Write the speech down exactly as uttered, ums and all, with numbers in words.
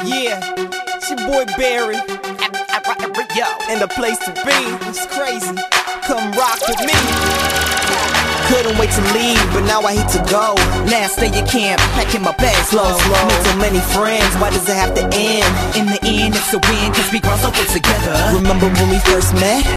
Yeah, it's your boy Barry, and the place to be. It's crazy. Come rock with me. Couldn't wait to leave, but now I hate to go. Last day at camp, packing my bags slow. Made so many friends, why does it have to end? In the end, it's a win, cause we grown so good together. Remember when we first met?